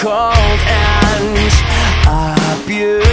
cold and abused.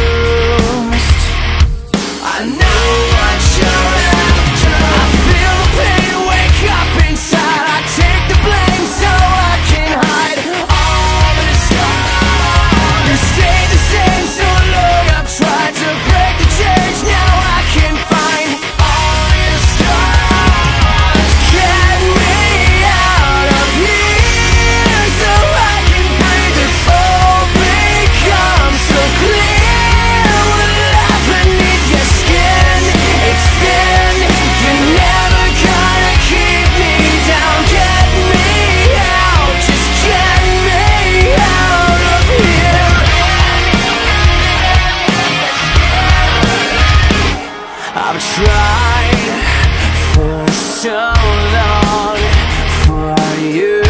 I know what you're after. I feel the pain wake up inside. I take the blame so I can hide all the scars. You stay the same so long. I've tried to break the chains. Now I can find all your scars. Get me out of here so I can breathe. It's all become so clear. What lies beneath your skin, it's thin. You're never gonna keep me down. Get me out, just get me out of here. I've tried for so long for you.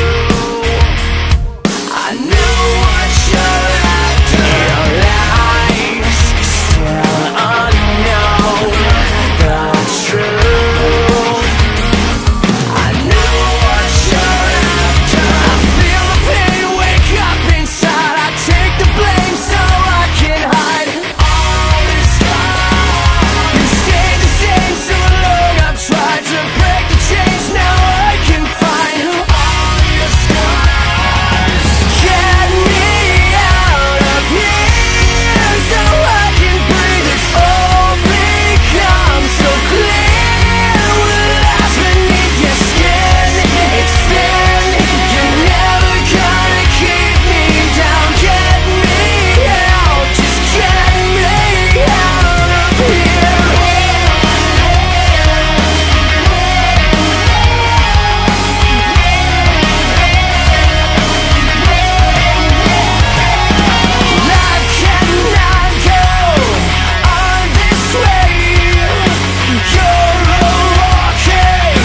I know what you're after. Your lies still unknown. The truth, I know what you're after. I feel the pain wake up inside. I take the blame so I can hide all the scars. You stay the same so long. I've tried to break the chains. Now I can find all your scars. Get me out of here so I can breathe. It's all become so clear. What lies beneath your skin, it's thin. You're never gonna keep me down. Get me out, just get me out of here. Life cannot go on this way. You're a walking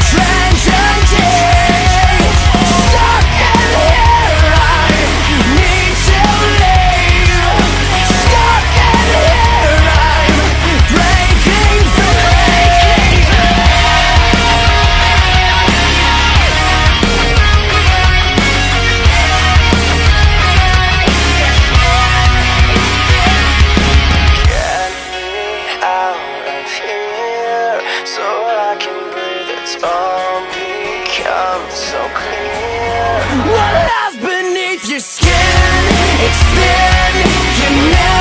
tragedy. Stuck in here, I need to leave. Stuck in here, I'm breaking free. Get me out of here so I can breathe. It's all become so clear. What lies beneath your skin? It's thin. You never